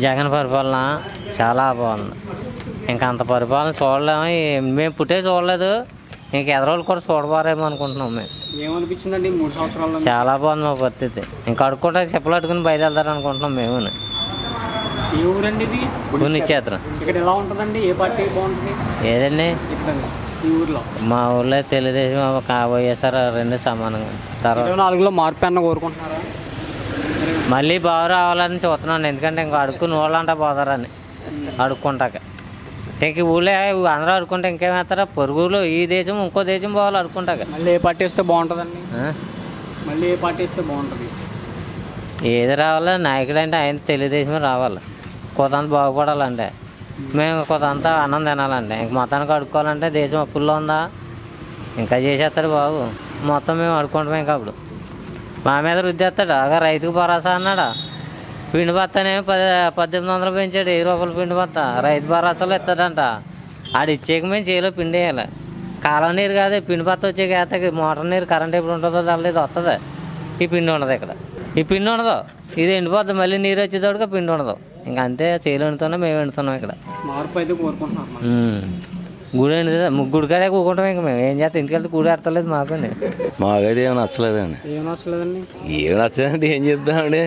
జగన్ పరిపాలన చాలా బాగుంది. ఇంకా అంత పరిపాలన చూడలేము, మేము పుట్టే చూడలేదు, ఇంక ఎదరోళ్ళు కూడా చూడబారేమో అనుకుంటున్నాం. మేము ఏమనిపించిందండి 3 సంవత్సరాల్లో? చాలా బాగుంది మా పరిస్థితి. ఇంకా అడుక్కుంటే చెప్పులు అట్టుకుని బయలుదేరదారు అనుకుంటున్నాం మేము. ఏ ఊరండి ఇది? పుణ్యక్షేత్రం. ఇక్కడ ఎలా ఉంటుందండి? ఏ పార్టీ బాగుంటుంది? ఏదండి ఈ ఊర్లో? మా ఊళ్ళో తెలుగుదేశం వైఎస్ఆర్ రెండు సమానంగా. తర్వాత 24లో మార్పు అన్న కోరుకుంటున్నారా? మళ్ళీ బాగు రావాలని చూస్తున్నాను. ఎందుకంటే ఇంకా అడుక్కుని వాళ్ళంటా పోతారని అడుక్కుంటాక. ఇంక ఊళ్ళో అందరూ అడుక్కుంటే ఇంకేమేస్తారా? పొరుగులు ఈ దేశం ఇంకో దేశం పోవాలి అడుక్కుంటాక. మళ్ళీ ఏ పార్టీ వస్తే బాగుంటుందండి? మళ్ళీ ఏ పార్టీ వస్తే బాగుంటుంది? ఏది రావాలో నాయకుడు అంటే ఆయన తెలుగుదేశమే రావాలి. కొంత బాగుపడాలంటే మేము కొంత అన్నం తినాలంటే, ఇంక మొత్తానికి అడుక్కోవాలంటే దేశం అప్పుల్లో ఉందా? ఇంకా చేసేస్తాడు బాబు. మొత్తం మేము అడుక్కుంటాం. ఇంకా అప్పుడు మా మీద రుద్దేస్తాడు. అగా రైతుకు భరోసా అన్నాడా? పిండి బత్తనే 1800 పెంచాడు. 1000 రూపాయలు పిండి బత్త రైతు భరోసాలో ఇస్తాడంట. ఆడు ఇచ్చేక మేము చేలో పిండి వేయాలి. కాలం నీరు కాదు, పిండి బత్త వచ్చేక వేస్తాకి మోటార్ నీరు కరెంట్ ఎప్పుడు ఉంటుందో తెల్లది వస్తుంది. ఈ పిండి ఉండదు ఇక్కడ. ఈ పిండి ఉండదు, ఇది ఎండిపోద్ది. మళ్ళీ నీరు వచ్చేటోడుగా పిండి ఉండదు. ఇంకా అంతే, చేలు ఎండుతున్నాం, మేము ఎండుతున్నాం. ఇక్కడ మార్పు అయితే కోరుకుంటున్నాం. గుడి గుడి కాడే కూకుంటాం. ఇంక మేము ఏం చేస్తాం? ఇంటికి వెళ్తే గుడి ఎడతలేదు మాకు. మాకైతే ఏమి నచ్చలేదండి. ఏం నచ్చలేదండి? ఏమి నచ్చలేదంటే ఏం చెప్తామండి?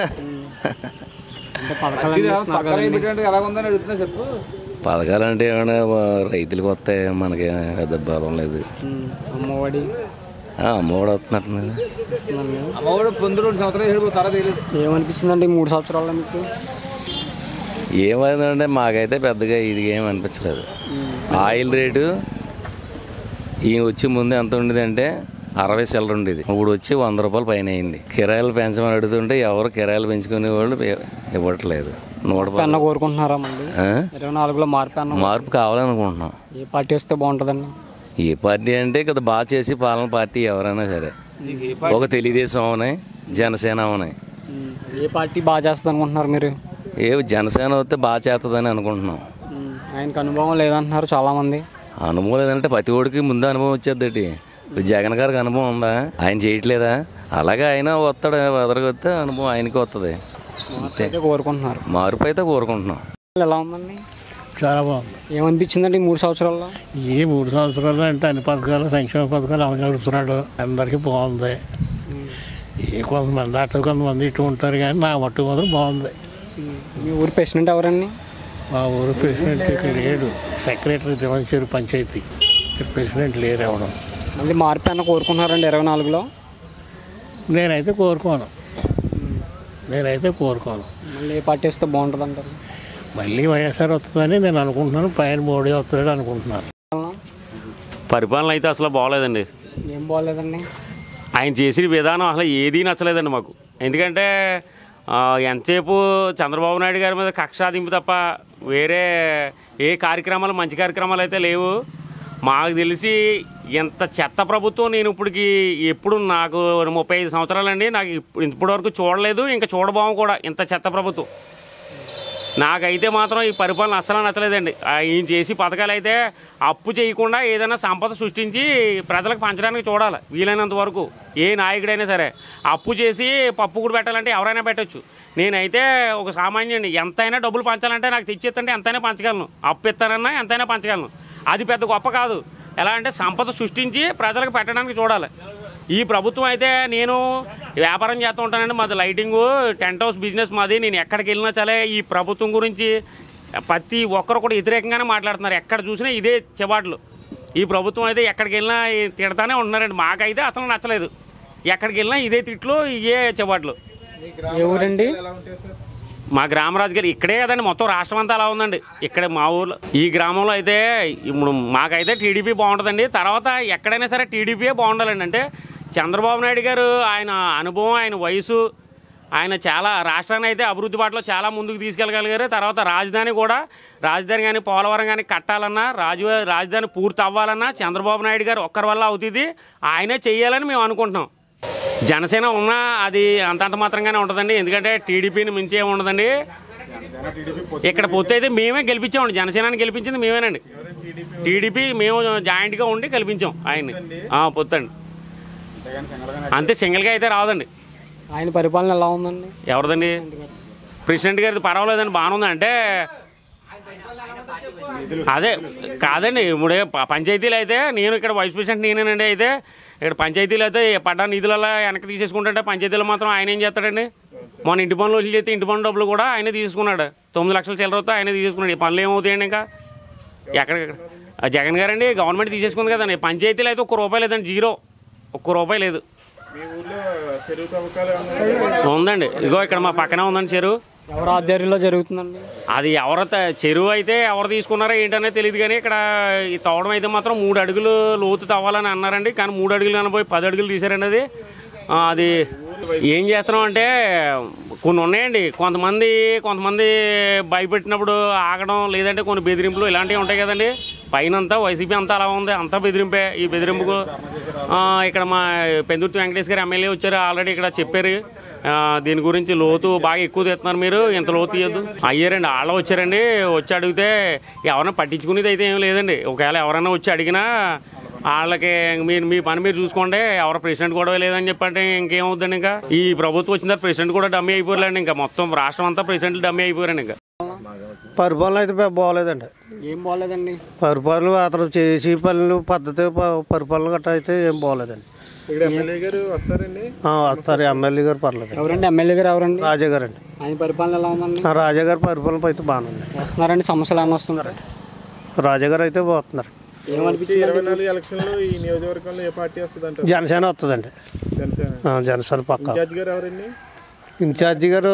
పథకాలంటే ఏమైనా రైతులకు వస్తాయి, మనకి పెద్ద బలం లేదు. అమ్మఒడి అమ్మఒడి వస్తున్నట్టు. ఏమనిపించిందండి 3 సంవత్సరాల్లో మీకు? ఏమైందంటే మాకైతే పెద్దగా ఇది ఏమి అనిపించలేదు. ఆయిల్ రేటు ఈయన వచ్చి ముందు ఎంత ఉండేది అంటే 60 చిల్లర ఉండేది. ఇప్పుడు వచ్చి 100 రూపాయలు పైన అయింది. కిరాయిలు పెంచమని అడుగుతుంటే ఎవరు కిరాయిలు పెంచుకునే వాళ్ళు ఇవ్వట్లేదు. 100 కోరుకుంటున్నారా? మళ్ళీ 24లో మార్పు కావాలనుకుంటున్నాం. ఏ పార్టీ వస్తే బాగుంటుందండి? ఏ పార్టీ అంటే కదా బాగా చేసి పాలన పార్టీ ఎవరైనా సరే. ఒక తెలుగుదేశం అవునాయి, జనసేన అవునాయి. ఏ పార్టీ బాగా చేస్తుంది అనుకుంటున్నారు మీరు? జనసేన వస్తే బాగా చేస్తుందని అనుకుంటున్నాం. ఆయనకు అనుభవం లేదంటున్నారు చాలా మంది. అనుభవం లేదంటే ప్రతి ఒడికి ముందు అనుభవం వచ్చేది. జగన్ గారికి అనుభవం ఉందా? ఆయన చేయట్లేదా? అలాగే ఆయన వస్తాడు, వదరగొస్తే అనుభవం ఆయనకి వస్తుంది. కోరుకుంటున్నారు. మార్పు అయితే కోరుకుంటున్నాం. ఎలా ఉందండి? చాలా బాగుంది. ఏమనిపించిందండి 3 సంవత్సరాల్లో? 3 సంవత్సరాలు అంటే అన్ని పథకాలు, సంక్షేమ పథకాలు అమలు జరుగుతున్నాడు. అందరికీ బాగుంది. కొంతమంది అటు కొంతమంది ఇటు ఉంటారు, కానీ నా మట్టు మాత్రం బాగుంది. మీ ఊరు ప్రెసిడెంట్ ఎవరండి? మా ఊరు ప్రెసిడెంట్ ఇక్కడ లేడు. సెక్రటరీ దివంచేరు పంచాయతీ. ఇక్కడ ప్రెసిడెంట్ లేరు ఎవడం. మళ్ళీ మార్పు అన్న కోరుకుంటున్నారండి 24లో? నేనైతే కోరుకోను. మళ్ళీ ఏ పార్టీ వస్తే బాగుంటుంది అంటారు? మళ్ళీ వైఎస్ఆర్ వస్తుందని నేను అనుకుంటున్నాను. పైన మోడీ వస్తాడు అనుకుంటున్నాను. పరిపాలన అయితే అసలు బాగోలేదండి. ఏం బాగోలేదండి? ఆయన చేసిన విధానం అసలు ఏదీ నచ్చలేదండి మాకు. ఎందుకంటే ఎంతసేపు చంద్రబాబు నాయుడు గారి మీద కక్ష సాధింపు తప్ప వేరే ఏ కార్యక్రమాలు, మంచి కార్యక్రమాలు అయితే లేవు. మాకు తెలిసి ఎంత చెత్త ప్రభుత్వం నేను ఎప్పుడు నాకు 35 సంవత్సరాలండి, నాకు ఇప్పటి వరకు చూడలేదు, ఇంకా చూడబోము కూడా ఇంత చెత్త ప్రభుత్వం. నాకైతే మాత్రం ఈ పరిపాలన అస్సలు నచ్చలేదండి. ఈయన చేసి పథకాలు అయితే అప్పు చేయకుండా ఏదైనా సంపద సృష్టించి ప్రజలకు పంచడానికి చూడాలి వీలైనంత వరకు. ఏ నాయకుడైనా సరే అప్పు చేసి పప్పు కూడా పెట్టాలంటే ఎవరైనా పెట్టచ్చు. నేనైతే ఒక సామాన్యుడిని, ఎంతైనా డబ్బులు పంచాలంటే నాకు తెచ్చిస్తుంటే ఎంతైనా పంచగలను, అప్పు ఇస్తానన్నా ఎంతైనా పంచగలను. అది పెద్ద గొప్ప కాదు. ఎలా అంటే సంపద సృష్టించి ప్రజలకు పెట్టడానికి చూడాలి. ఈ ప్రభుత్వం అయితే, నేను వ్యాపారం చేస్తూ ఉంటానండి, మాది లైటింగు, టెంట్ హౌస్ బిజినెస్ మాది. నేను ఎక్కడికి వెళ్ళినా సరే ఈ ప్రభుత్వం గురించి ప్రతి ఒక్కరు కూడా వ్యతిరేకంగానే మాట్లాడుతున్నారు. ఎక్కడ చూసినా ఇదే చెబాట్లు. ఈ ప్రభుత్వం అయితే ఎక్కడికి వెళ్ళినా తిడతానే ఉంటున్నారండి. మాకైతే అసలు నచ్చలేదు. ఎక్కడికి వెళ్ళినా ఇదే తిట్లు, ఇదే చెబాట్లు. ఎవరండి? మా గ్రామరాజు గారు ఇక్కడే కదండి, మొత్తం రాష్ట్రం అంతా అలా ఉందండి. ఇక్కడ మా ఊర్లో ఈ గ్రామంలో అయితే ఇప్పుడు మాకైతే టీడీపీ బాగుంటుందండి. తర్వాత ఎక్కడైనా సరే టీడీపీయే బాగుండాలండి. అంటే చంద్రబాబు నాయుడు గారు ఆయన అనుభవం, ఆయన వయసు, ఆయన చాలా రాష్ట్రాన్ని అయితే అభివృద్ధి బాటలో చాలా ముందుకు తీసుకెళ్ళగలిగారు. తర్వాత రాజధాని కానీ పోలవరం కానీ కట్టాలన్నా, రాజధాని పూర్తి అవ్వాలన్నా చంద్రబాబు నాయుడు గారు ఒక్కరి వల్ల అవుతుంది. ఆయనే చెయ్యాలని మేము అనుకుంటున్నాం. జనసేన ఉన్నా అది అంతంత మాత్రంగానే ఉంటుందండి. ఎందుకంటే టీడీపీని మించి ఏమి ఉండదండి. ఇక్కడ పొత్తు అయితే మేమే గెలిపించామండి. జనసేనని గెలిపించింది మేమేనండి. టీడీపీ మేము జాయింట్గా ఉండి గెలిపించాం ఆయన్ని. పొత్తండి అంతే, సింగిల్గా అయితే రావదండి. ఆయన పరిపాలన ఎలా ఉందండి? ఎవరిదండి? ప్రెసిడెంట్ గారిది పర్వాలేదని బాగానే ఉంది అంటే అదే కాదండి. ఇప్పుడే పంచాయతీలు అయితే నేను ఇక్కడ వైస్ ప్రెసిడెంట్ నేనేనండి. అయితే ఇక్కడ పంచాయతీలు అయితే పడ్డ నిధులలో వెనక్కి తీసేసుకుంటే పంచాయతీలో మాత్రం ఆయన ఏం చేస్తాడండి? మొన్న ఇంటి పనులు వసూలు చేస్తే ఇంటి పనుల డబ్బులు కూడా ఆయనే తీసుకున్నాడు. 9 లక్షల చిల్లరతో ఆయనే తీసుకున్నాడు. ఈ పనులు ఏమవుతాయండి? ఇంకా ఎక్కడెక్కడ జగన్ గారండి గవర్నమెంట్ తీసేసుకుంది కదండి. పంచాయతీలు అయితే ₹1 లేదండి, జీరో, ₹1 లేదు. ఉందండి, ఇగో ఇక్కడ మా పక్కనే ఉందండి చెరువు. ఎవరు ఆధ్వర్యంలో జరుగుతుందండి అది? ఎవరు చెరువు అయితే ఎవరు తీసుకున్నారో ఏంటనేది తెలియదు. కానీ ఇక్కడ ఈ తవ్వడం అయితే మాత్రం 3 అడుగులు లోతు తవ్వాలని అన్నారండి. కానీ 3 అడుగులు కనిపోయి 10 అడుగులు తీశారండి. అది ఏం చేస్తున్నాం అంటే కొన్ని ఉన్నాయండి. కొంతమంది భయపెట్టినప్పుడు ఆగడం, లేదంటే కొన్ని బెదిరింపులు ఇలాంటివి ఉంటాయి కదండి. పైన అంతా వైసీపీ అంతా అలా ఉంది, అంతా బెదిరింపే. ఈ బెదిరింపుకు ఇక్కడ మా పెందుర్తి వెంకటేష్ గారు ఎమ్మెల్యే వచ్చారు, ఆల్రెడీ ఇక్కడ చెప్పారు. దీని గురించి లోతు బాగా ఎక్కువ తీస్తున్నారు, మీరు ఇంత లోతు తీయద్దు అయ్యారండి. వాళ్ళు వచ్చారండి, వచ్చి అడిగితే ఎవరైనా పట్టించుకునేది అయితే ఏం లేదండి. ఒకవేళ ఎవరైనా వచ్చి అడిగినా వాళ్ళకి మీ పని మీరు చూసుకోండి, ఎవరు ప్రెసిడెంట్ కూడా లేదని చెప్పంటే ఇంకేమవుద్దండి. ఇంకా ఈ ప్రభుత్వం వచ్చిన తర్వాత ప్రెసిడెంట్ కూడా డమ్మీ అయిపోయారండి. ఇంకా మొత్తం రాష్ట్రం అంతా ప్రెసిడెంట్లు డమ్మీ అయిపోయారండి. ఇంకా పరిపాలన అయితే బాగోలేదండి. ఏం బాగోలేదండి? పరిపాలన అతను చేసి పనులు పద్ధతి పరిపాలన గట్రా అయితే ఏం బాగోలేదండి. ఎమ్మెల్యే గారు వస్తారండి? వస్తారు. ఎమ్మెల్యే గారు పర్లేదు. ఎవరండి ఎమ్మెల్యే గారు? ఎవరండి? రాజా గారు అండి. ఆయన పరిపాలన ఎలా ఉందండి? రాజా గారి పరిపాలన అయితే బాగానే ఉంది. వస్తున్నారండి? సమస్యలు ఏమైనా వస్తున్నారు? రాజా గారు అయితే పోతున్నారు. ఏమనిపించింది? 24 ఎలక్షన్లో ఈ నియోజకవర్గంలో ఏ పార్టీ వస్తుందంట? జనసేన వస్తుందండి. జనసేన పక్క. ఇన్ఛార్జ్ గారు ఎవరండి? ఇన్ఛార్జి గారు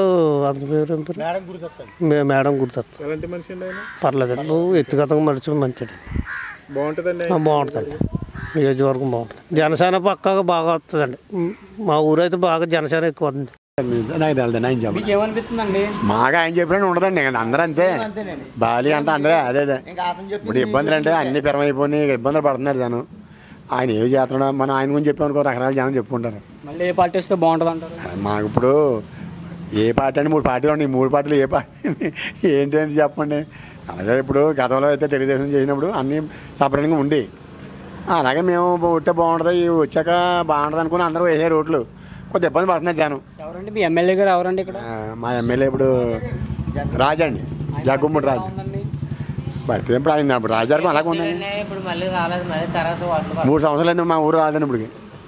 మేడం గుర్తొస్తుంది. ఎలాంటి మనిషి అండి ఆయన? పర్లేదండి, వ్యక్తిగతంగా మనిషి మంచిది, బాగుంటుందండి. బాగుంటుందండి. నియోజకవర్గం బాగుంటుంది. జనసేన పక్కగా బాగా వస్తుందండి. మా ఊరైతే బాగా జనసేన ఎక్కువ వస్తుంది. నాకు తెలియదు, ఆయన చెప్పండి. మీకు ఏమనిపిస్తుందండి? మాగా ఆయన చెప్పినట్టు ఉండదండి. అందరూ అంతే, బాలి అంటే అందరే అదే. ఇప్పుడు ఇబ్బందులు అంటే అన్ని పెరమైపోయి ఇబ్బందులు పడుతున్నారు జనం. ఆయన ఏం చేస్తున్నాడు, మనం ఆయన గురించి చెప్పామనుకో రకరకాల జనం చెప్పుకుంటారు. మళ్ళీ ఏ పార్టీ వస్తే బాగుంటుంది అంటారు? మాకు ఇప్పుడు ఏ పార్టీ అంటే 3 పార్టీలు ఉన్నాయి. 3 పార్టీలు ఏ పార్టీ ఏంటి అని చెప్పండి. అలాగే ఇప్పుడు గతంలో అయితే తెలుగుదేశం చేసినప్పుడు అన్నీ సపరేట్గా ఉండి, అలాగే మేము ఉంటే బాగుంటుంది, వచ్చాక బాగుంటుంది అనుకుని అందరూ వేసారు ఓట్లు. కొద్ది ఇబ్బంది పడుతున్నారు జనం. ఎవరండి మీ ఎమ్మెల్యే గారు? ఎవరండి ఇక్కడ? మా ఎమ్మెల్యే ఇప్పుడు రాజా అండి, జగ్గుమ్మడి రాజు. పడితే ఇప్పుడు ఆయన ఇప్పుడు రాజారికి అలాగే ఉందండి. ఇప్పుడు మళ్ళీ రాలేదు, మళ్ళీ తర్వాత 3 సంవత్సరాలు అయింది మా ఊరు రాదని ఇప్పటికి.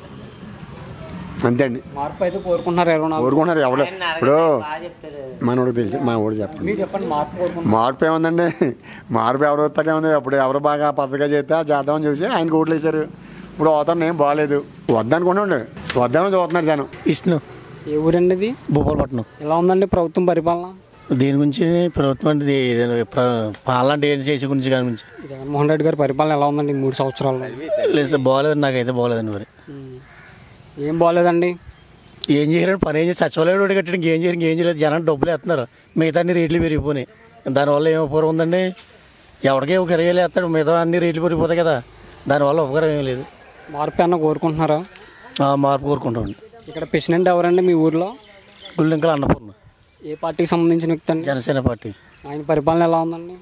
అంతే అండి. మార్పు అయితే కోరుకుంటున్నారు. కోరుకుంటున్నారు ఎవరు. ఇప్పుడు మనోడికి తెలిసి మా ఊరు చెప్పండి. మీరు చెప్పండి, మార్పు కోరుకుంటున్నారు. మార్పు ఏముందండి, మార్పు ఎవరు వస్తాకే ఉంది. అప్పుడు ఎవరు బాగా పద్ధతిగా చేస్తే చేద్దామని చూసి ఆయనకు ఓట్లు వేశారు. ఇప్పుడు అవతరం ఏం బాగాలేదు, వద్దనుకుంటుండే వద్దామని చూస్తున్నారు జనం. విష్ణు. ఏ ఊరండి ఇది? భూపాలపట్నం. ఎలా ఉందండి ప్రభుత్వం పరిపాలన? దీని గురించి ప్రభుత్వం అంటే పాలన అంటే ఏం చేసే గురించి దాని గురించి జగన్మోహన్ రెడ్డి గారి పరిపాలన ఎలా ఉందండి 3 సంవత్సరాల్లో? లేదు సార్, బాగోలేదండి. నాకైతే బాగోలేదండి. మరి ఏం బాగోలేదండి? ఏం చేయరండి, పని ఏం చేసి సచివాలయం రోడ్డు కట్టడానికి ఏం చేయలేదు. జనాన్ని డబ్బులు వేస్తున్నారు, మిగతా అన్ని రేట్లు పెరిగిపోయినాయి. దానివల్ల ఏం ఉపకారం ఉందండి? ఎవరికే ఒక 20,000 వేస్తాడు, మిగతా అన్ని రేట్లు పెరిగిపోతాయి కదా. దానివల్ల ఉపకారం ఏం లేదు. మార్పు అన్న కోరుకుంటున్నారా? మార్పు కోరుకుంటామండి. ఇక్కడ ప్రెసిడెంట్ ఎవరండి మీ ఊర్లో? గుళ్ళింకల అన్నపూర్ణ. ఏ పార్టీకి సంబంధించిన వ్యక్తి అండి? జనసేన పార్టీ. ఆయన పరిపాలన ఎలా ఉందండి?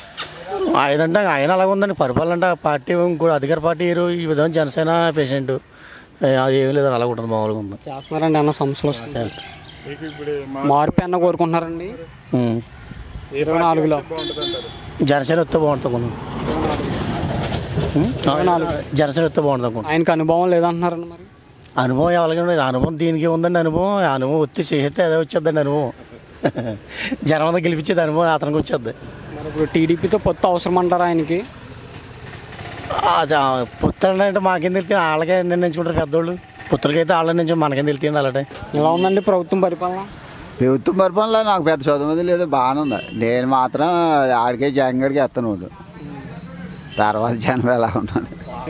ఆయన అలాగ ఉందండి పరిపాలన. అంటే పార్టీ కూడా అధికార పార్టీ ఈ విధంగా జనసేన ప్రెసిడెంట్ ఏమీ లేదు, అలాగ ఉంటుంది, మామూలుగా ఉంది. చేస్తున్నారండి అన్న సమస్యలు వస్తాయి. మార్పు అన్న కోరుకుంటున్నారండి 24లో? జనసేన వస్తే బాగుంటుంది. జనసేన వస్తే బాగుంటుంది. ఆయనకు అనుభవం లేదంటున్నారండి. మరి అనుభవం ఎవరికైనా లేదు, అనుభవం దీనికి ఉందండి. అనుభవం వచ్చి చేస్తే అదే వచ్చేద్దండి అనుభవం. జనం గెలిపించేది అనుభవం అతనికి వచ్చేద్ది. మరి ఇప్పుడు టీడీపీతో పొత్తు అవసరం అంటారా ఆయనకి? పుత్తలు అంటే మాకేం తెలితే వాళ్ళకే నిర్ణయించుకుంటారు పెద్దోళ్ళు. పుత్రులకైతే వాళ్ళ నుంచి మనకేం తెలియదు. అలాంటి ఎలా ఉందండి ప్రభుత్వం పరిపాలన? ప్రభుత్వం పరిపాలన నాకు పెద్ద చదువు లేదు, బాగానే ఉంది. నేను మాత్రం ఆడికే జగన్గడికి వేస్తాను వాళ్ళు. తర్వాత జనం ఎలా ఉన్నాను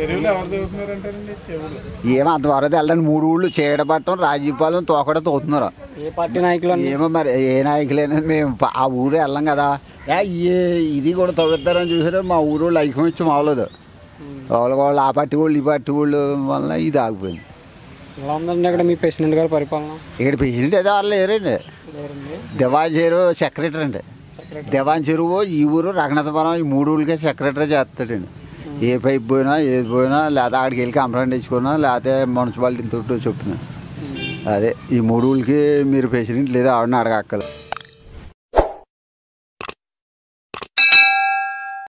ఏమో అంతవరకు వెళ్తాను. 3 ఊళ్ళు చేయడపట్టం, రాజీపాలెం, తోకడ తోతున్నారు. ఏ పార్టీ నాయకులు? ఏమో మరి ఏ నాయకులు అనేది మేము ఆ ఊరు వెళ్ళాం కదా. ఇది కూడా తవ్వుతారని చూసారు. మా ఊరు వాళ్ళు ఐక్యం ఇచ్చి మావలేదు. వాళ్ళు ఆ పార్టీ వాళ్ళు ఈ పార్టీ వాళ్ళు వల్ల ఇది ఆగిపోయింది. ఎలా ఉందండి ఇక్కడ మీ ప్రెసిడెంట్ గారి పరిపాలన? ఇక్కడ ప్రెసిడెంట్ ఏదో వాళ్ళు లేరండి. దివాన్ చెరువు సెక్రటరీ అండి. దివాన్ చెరువు ఈ ఊరు రఘునాథపురం ఈ 3 ఊళ్ళకే సెక్రటరీ చేస్తాడండి. ఏ పైపు పోయినా ఏది పోయినా, లేకపోతే ఆడికి వెళ్ళి కంప్లైంట్ ఇచ్చుకున్నా, లేకపోతే మున్సిపాలిటీ తోటి చెప్పిన అదే ఈ 3 ఊళ్ళకి మీరు ప్రెసిడెంట్ లేదా ఆవిడని అడగక్కర్లేదు.